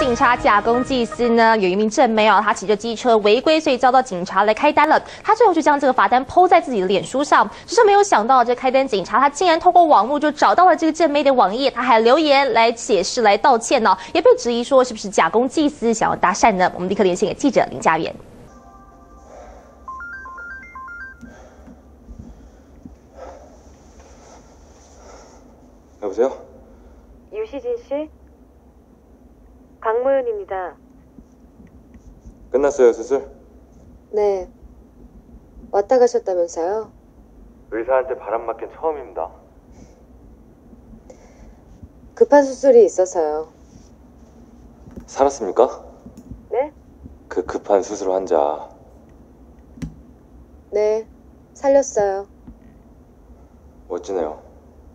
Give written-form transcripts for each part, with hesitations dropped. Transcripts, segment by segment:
警察假公济私呢？有一名正妹他骑着机车违规，所以遭到警察来开单了。他最后就将这个罚单 PO 在自己的脸书上，只是没有想到这开单警察他竟然透过网络就找到了这个正妹的网页，他还留言来解释来道歉呢，也被质疑说是不是假公济私，想要搭讪呢？我们立刻连线给记者林家元。 여보세요? 유시진 씨? 강모연입니다. 끝났어요, 수술? 네. 왔다 가셨다면서요? 의사한테 바람 맞긴 처음입니다. 급한 수술이 있어서요. 살았습니까? 네? 그 급한 수술 환자. 네. 살렸어요. 멋지네요.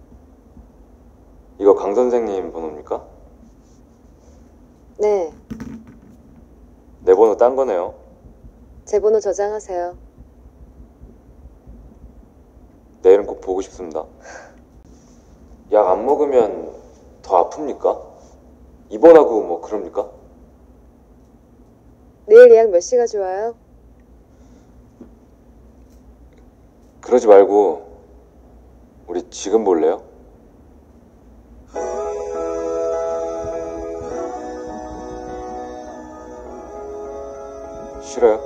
이거 강 선생님 번호입니까? 네. 내 번호 딴 거네요. 제 번호 저장하세요. 내일은 꼭 보고 싶습니다. 약 안 먹으면 더 아픕니까? 입원하고 뭐 그럽니까? 내일 예약 몇 시가 좋아요? 그러지 말고 우리 지금 볼래요? 싫어요?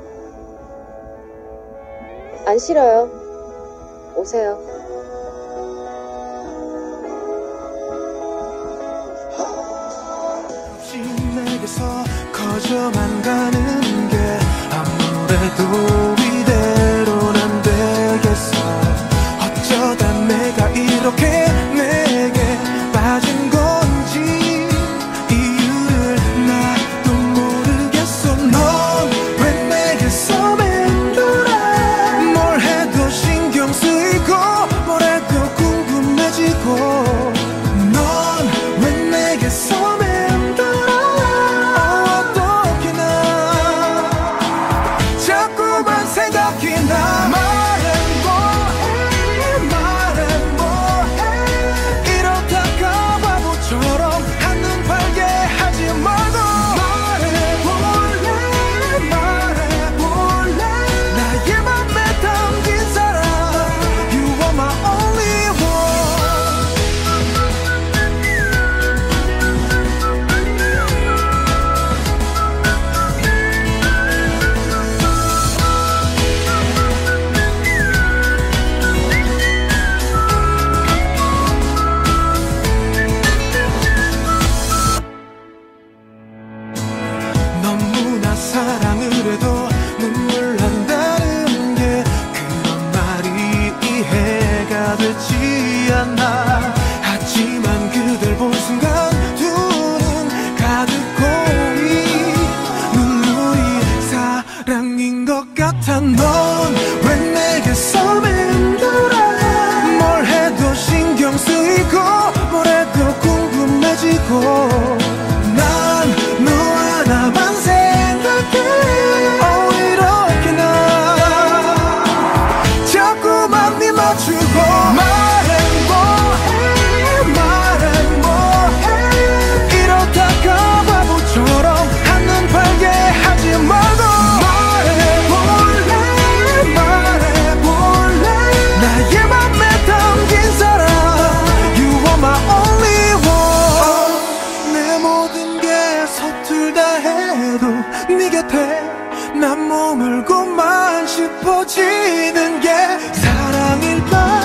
안 싫어요. 오세요. 내게서 커져만 가는 게 아무래도 이대로는 안 되겠어. 어쩌다 내가 이렇게 내게 빠진 건지 이유를 나도 모르겠어. 넌 왜 내게서 맴돌아. 뭘 해도 신경 쓰이고 뭘 해도 궁금해지고. 넌 왜 내게서 맴돌아. 어떻게 나 자꾸만 생각이 나. 말해 뭐해 이러다가 바보처럼 한눈 팔게 하지 말고. 말해볼래 나의 맘에 담긴 사람. You are my only 너무나 사랑을 해도 눈물 난다는 게 그런 말이 이해가 되지 않아. 하지만 그댈 본 순간 두 눈 가득 고이 눈물이 사랑인 것 같아. 넌 왜 내게서 맴돌아. 뭘 해도 신경 쓰이고 뭘 해도 궁금해지고. 난 너 하나만 생각해. 이렇게 나 자꾸만 네 맞추고. 말해 뭐해 이러다가 바보처럼 한눈 팔게 하지 말고. 말해볼래 나의 맘에 담긴 사람. You are my only one. 내 모든 게 서툴다 해도 네 곁에 난 머물고만 싶어지는 게 사랑일까.